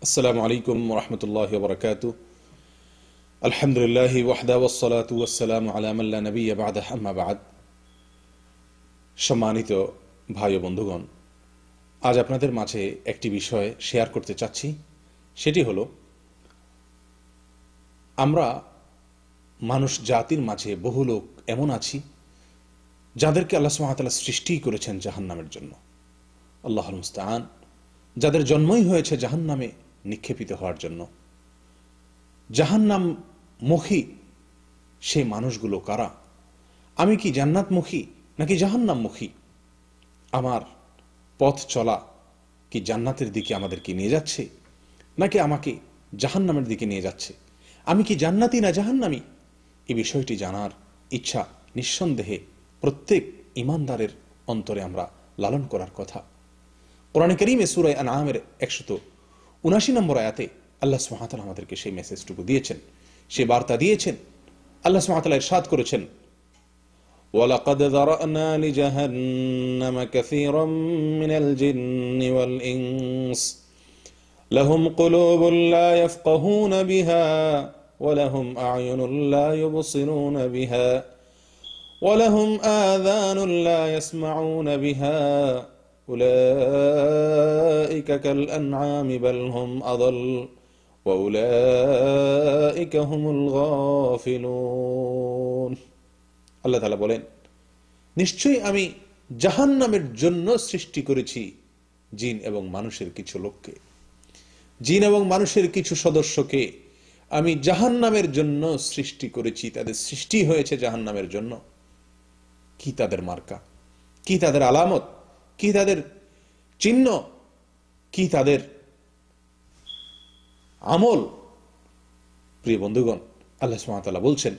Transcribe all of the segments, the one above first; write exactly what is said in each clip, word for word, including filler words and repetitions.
আসসালামু আলাইকুম ওরহমতুল্লাহ বরকাতু। আলহামদুলিল্লাহি ওয়াহদা ওয়াসসালাতু ওয়াসসালামু আলা মান লা নাবিয়্যা বা'দাহু, আম্মা বা'দ। সম্মানিত ভাই ও বন্ধুগণ, আজ আপনাদের মাঝে একটি বিষয় শেয়ার করতে চাচ্ছি। সেটি হলো, আমরা মানুষ জাতির মাঝে বহু লোক এমন আছি যাদেরকে আল্লাহ সুবহানাহু ওয়া তাআলা সৃষ্টি করেছেন জাহান্নামের জন্য। আল্লাহুল মুস্তাআন। যাদের জন্মই হয়েছে জাহান্নামে নিক্ষেপিত হওয়ার জন্য। জাহান্নামমুখী সেই মানুষগুলো কারা? আমি কি জান্নাতমুখী নাকি জাহান্নামমুখী? আমার পথ চলা কি জান্নাতের দিকে আমাদেরকে নিয়ে যাচ্ছে নাকি আমাকে জাহান্নামের দিকে নিয়ে যাচ্ছে? আমি কি জান্নাতি না জাহান্নামী? এই বিষয়টি জানার ইচ্ছা নিঃসন্দেহে প্রত্যেক ঈমানদারের অন্তরে আমরা লালন করার কথা। কোরআনে কারীমে সূরা আনআমের একশত উনআশি নম্বর আয়াতে আল্লাহ সুবহানাহু ওয়া তাআলা আমাদেরকে সেই মেসেজটুকু দিয়েছেন, সেই বার্তা দিয়েছেন। আল্লাহ সুবহানাহু ওয়া তাআলা ইরশাদ করেছেন, ওয়ালাকাদ যারানা লিজাহান্নামা কাসীরাম মিনাল জিন্নি ওয়াল ইনস লাহুম কুলুবুন লা ইয়াফকাহুনা বিহা ওয়া লাহুম আ'য়ুনুন লা ইউবসিরুনা বিহা ওয়া লাহুম আযানুন লা ইয়াসমাউনা বিহা উলাইকা কাল আনআমি বাল হুম আযাল ওয়া উলাইকা হুমুল গাফিলুন। আল্লাহ তাআলা বলেন, নিশ্চয়ই আমি জাহান্নামের জন্য সৃষ্টি করেছি জিন এবং মানুষের কিছু লোককে। জিন এবং মানুষের কিছু সদস্যকে আমি জাহান্নামের জন্য সৃষ্টি করেছি। তাদের সৃষ্টি হয়েছে জাহান্নামের জন্য। কি তাদের মার্কা, কি তাদের আলামত, কি তাদের চিহ্ন, কি তাদের আমল? প্রিয় বন্ধুগণ, আল্লাহ সুবহানাহু ওয়া তাআলা বলছেন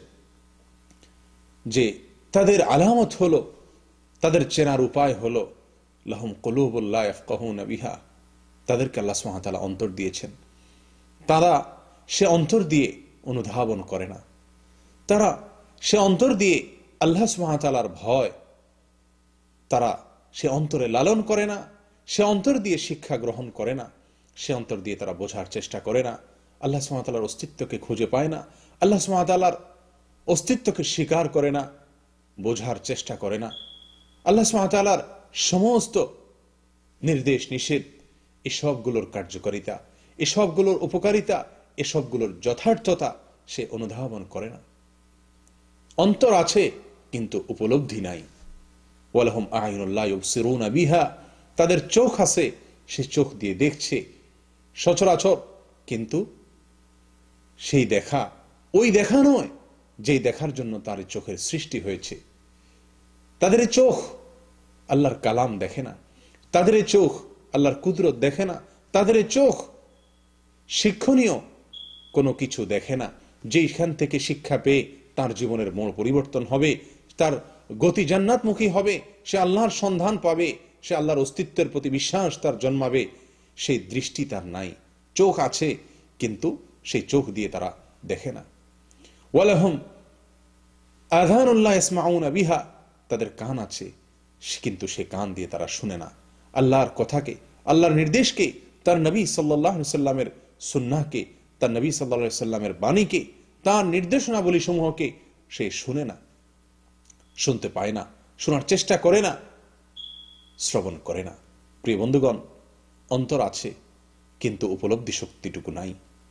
যে তাদের আলামত হলো, তাদের চেনার উপায় হলো, লাহুম কুলুবুন লা ইয়াফকাহুনা বিহা। তাদেরকে আল্লাহ সুবহানাহু ওয়া তাআলা অন্তর দিয়েছেন। তারা সে অন্তর দিয়ে অনুধাবন করে না। তারা সে অন্তর দিয়ে আল্লাহ সুবহানাহু ওয়া তাআলার ভয় তারা সে অন্তরে লালন করে না। সে অন্তর দিয়ে শিক্ষা গ্রহণ করে না। সে অন্তর দিয়ে তারা বোঝার চেষ্টা করে না। আল্লাহ সুবহানাহু ওয়া তাআলার অস্তিত্বকে খুঁজে পায় না। আল্লাহ সুবহানাহু ওয়া তাআলার অস্তিত্বকে স্বীকার করে না, বোঝার চেষ্টা করে না। আল্লাহ সুবহানাহু ওয়া তাআলার সমস্ত নির্দেশ নিষেধ, এসবগুলোর কার্যকারিতা, এসবগুলোর উপকারিতা, এসবগুলোর যথার্থতা সে অনুধাবন করে না। অন্তর আছে কিন্তু উপলব্ধি নাই। ওয়ালাহুম আ'য়ুনুন লা ইউবসিরুনা বিহা। তাদের চোখ আছে, সে চোখ দিয়ে দেখছে সচরাচর, কিন্তু সেই দেখা ওই দেখা নয় যেই দেখার জন্য তার চোখের সৃষ্টি হয়েছে। তাদের চোখ আল্লাহর কালাম দেখে না। তাদের চোখ আল্লাহর কুদরত দেখে না। তাদের চোখ শিক্ষণীয় কোনো কিছু দেখে না, যেইখান থেকে শিক্ষা পেয়ে তার জীবনের মোড় পরিবর্তন হবে, তার গতি জান্নাতমুখী হবে, সে আল্লাহর সন্ধান পাবে, সে আল্লাহর অস্তিত্বের প্রতি বিশ্বাস তার জন্মাবে। সেই দৃষ্টি তার নাই। চোখ আছে কিন্তু সেই চোখ দিয়ে তারা দেখে না। ওয়ালাহুম আযানুন লা ইয়াসমাউনা বিহা। তাদের কান আছে কিন্তু সে কান দিয়ে তারা শুনে না। আল্লাহর কথাকে, আল্লাহর নির্দেশকে, তার নবী সাল্লাল্লাহু আলাইহি সাল্লামের সুন্নাহকে, তার নবী সাল্লাল্লাহু আলাইহি সাল্লামের বাণীকে, তার নির্দেশনাবলী সমূহকে সে শুনে না, শুনতে পায় না, শোনার চেষ্টা করে না, শ্রবণ করে না। প্রিয় বন্ধুগণ, অন্তর আছে কিন্তু উপলব্ধি শক্তিটুকু নাই।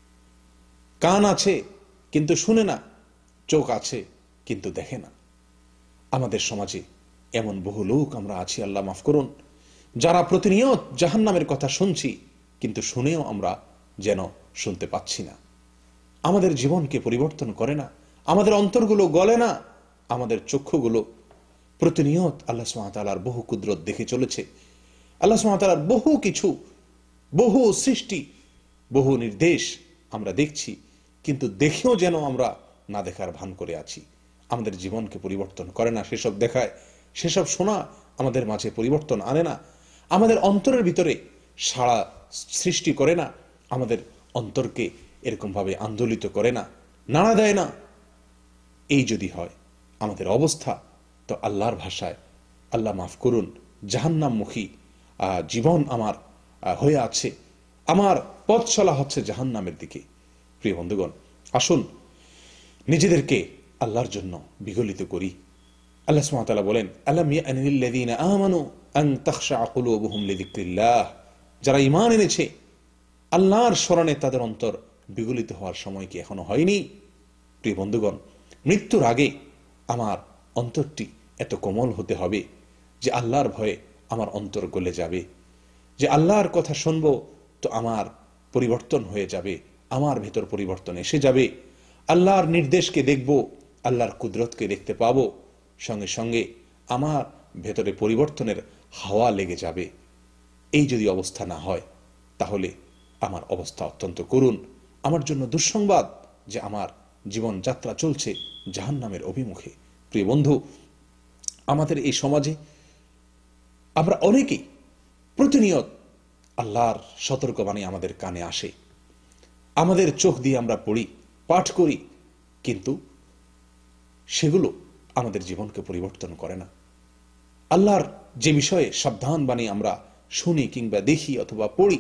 কান আছে কিন্তু শুনে না, চোখ আছে কিন্তু দেখে না। আমাদের সমাজে এমন বহু লোক আমরা আছি, আল্লাহ মাফ করুন, যারা প্রতিনিয়ত জাহান্নামের কথা শুনছি কিন্তু শুনেও আমরা যেন শুনতে পাচ্ছি না। আমাদের জীবনকে পরিবর্তন করে না, আমাদের অন্তরগুলো গলে না, আমাদের চক্ষুগুলো প্রতিনিয়ত আল্লাহ সুবহানাহু ওয়া তাআলার বহু কুদরত দেখে চলেছে। আল্লাহ সুবহানাহু ওয়া তাআলার বহু কিছু, বহু সৃষ্টি, বহু নির্দেশ আমরা দেখছি, কিন্তু দেখেও যেন আমরা না দেখার ভান করে আছি। আমাদের জীবনকে পরিবর্তন করে না সেসব দেখায়, সেসব শোনা আমাদের মাঝে পরিবর্তন আনে না, আমাদের অন্তরের ভিতরে সাড়া সৃষ্টি করে না, আমাদের অন্তরকে এরকমভাবে আন্দোলিত করে না, নাড়া দেয় না। এই যদি হয় আমাদের অবস্থা, তো আল্লাহর ভাষায় আল্লাহ মাফ করুন জাহান্নামমুখী জীবন আমার হয়ে আছে। আমার পথ চলা হচ্ছে জাহান্নামের দিকে। প্রিয় বন্ধুগণ, আসুন নিজেদেরকে আল্লাহর জন্য বিগলিত করি। আল্লাহ সুবহানাহু ওয়া তাআলা বলেন, আলাম ইয়ানি লিল্লাযীনা আমানু আন তাখশা কুলুবুহুম লিযিকরিল্লাহ, যারা ঈমান এনেছে আল্লাহর স্মরণে তাদের অন্তর বিগলিত হওয়ার সময় কি এখনো হয়নি? প্রিয় বন্ধুগণ, মৃত্যুর আগে আমার অন্তরটি এত কোমল হতে হবে যে আল্লাহর ভয়ে আমার অন্তর গলে যাবে, যে আল্লাহর কথা শুনবো তো আমার পরিবর্তন হয়ে যাবে, আমার ভেতর পরিবর্তন এসে যাবে, আল্লাহর নির্দেশকে দেখব, আল্লাহর কুদরতকে দেখতে পাবো, সঙ্গে সঙ্গে আমার ভেতরে পরিবর্তনের হাওয়া লেগে যাবে। এই যদি অবস্থা না হয় তাহলে আমার অবস্থা অত্যন্ত করুণ, আমার জন্য দুঃসংবাদ যে আমার জীবন যাত্রা চলছে জাহান্নামের অভিমুখে। প্রিয় বন্ধু, আমাদের এই সমাজে আমরা অনেকেই প্রতিনিয়ত আল্লাহর সতর্কবাণী আমাদের কানে আসে, আমাদের চোখ দিয়ে আমরা পড়ি, পাঠ করি, কিন্তু সেগুলো আমাদের জীবনকে পরিবর্তন করে না। আল্লাহর যে বিষয়ে সাবধান বাণী আমরা শুনি কিংবা দেখি অথবা পড়ি,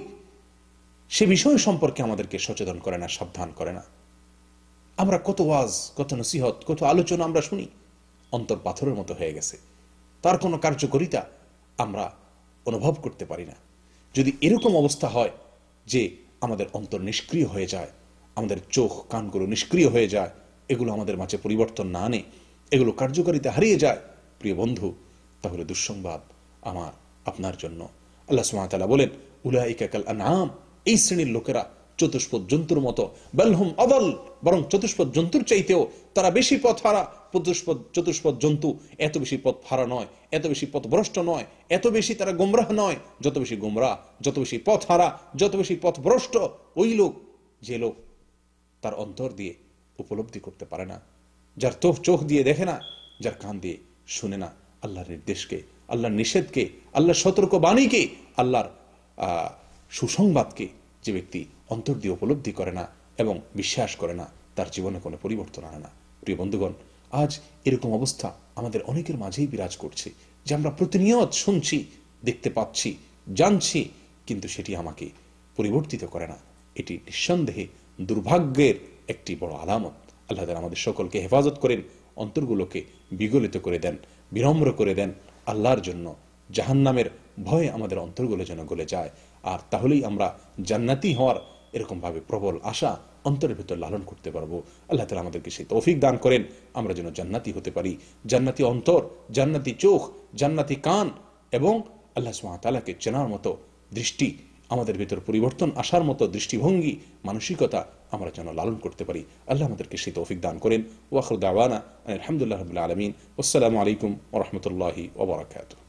সে বিষয় সম্পর্কে আমাদেরকে সচেতন করে না, সাবধান করে না। আমরা কত ওয়াজ, কত নসিহত, কত আলোচনা আমরা শুনি, অন্তর পাথরের মতো হয়ে গেছে, তার কোনো কার্যকারিতা আমরা অনুভব করতে পারি না। যদি এরকম অবস্থা হয় যে আমাদের অন্তর নিষ্ক্রিয় হয়ে যায়, আমাদের চোখ কানগুলো নিষ্ক্রিয় হয়ে যায়, এগুলো আমাদের মাঝে পরিবর্তন না আনে, এগুলো কার্যকারিতা হারিয়ে যায়, প্রিয় বন্ধু, তাহলে দুঃসংবাদ আমার আপনার জন্য। আল্লাহ সুবহানাহু ওয়া তাআলা বলেন, উলাইকা কাল আনআম, এই শ্রেণীর লোকেরা চতুষ্পদ জন্তুর মতো, বালহুম আদাল, বরং চতুষ্পদ জন্তুর চাইতেও তারা বেশি পথ হারা। চতুষ্পদ চতুষ্পদ জন্তু এত বেশি পথ হারা নয়, এত বেশি পথভ্রষ্ট নয়, এত বেশি তারা গোমরাহ নয়, যত বেশি গোমরাহ, যত বেশি পথ হারা, যত বেশি পথভ্রষ্ট ওই লোক, যে লোক তার অন্তর দিয়ে উপলব্ধি করতে পারে না, যার চোখ চোখ দিয়ে দেখে না, যার কান দিয়ে শুনে না আল্লাহর নির্দেশকে, আল্লাহর নিষেধকে, আল্লাহর সতর্ক বাণীকে, আল্লাহর আহ সুসংবাদকে যে ব্যক্তি অন্তর দিয়ে উপলব্ধি করে না এবং বিশ্বাস করে না, তার জীবনে কোনো পরিবর্তন আনে না। প্রিয় বন্ধুগণ, আজ এরকম অবস্থা আমাদের অনেকের মাঝেই বিরাজ করছে যে আমরা প্রতিনিয়ত শুনছি, দেখতে পাচ্ছি, জানছি, কিন্তু সেটি আমাকে পরিবর্তিত করে না। এটি নিঃসন্দেহে দুর্ভাগ্যের একটি বড় আলামত। আল্লাহ তাআলা আমাদের সকলকে হেফাজত করেন, অন্তরগুলোকে বিগলিত করে দেন, বিনম্র করে দেন আল্লাহর জন্য। জাহান্নামের ভয়ে আমাদের অন্তরগুলো যেন গলে যায়, আর তাহলেই আমরা জান্নাতি হওয়ার এরকম ভাবে প্রবল আশা অন্তরের ভিতর লালন করতে পারবো। আল্লাহ তাআলা আমাদেরকে সেই তৌফিক দান করেন, আমরা যেন জান্নাতি হতে পারি। জান্নাতি অন্তর, জান্নাতি চোখ, জান্নাতি কান এবং আল্লাহ সুবহানাহু ওয়া তাআলাকে চেনার মতো দৃষ্টি, আমাদের ভিতর পরিবর্তন আসার মতো দৃষ্টিভঙ্গি, মানসিকতা আমরা যেন লালন করতে পারি। আল্লাহ আমাদেরকে সেই তৌফিক দান করেন। ওয়া আখিরু দাওয়ানা আলহামদুলিল্লাহি রাব্বিল আলামিন। আসসালামু আলাইকুম ওয়া রাহমাতুল্লাহি ওয়া বারাকাতুহু।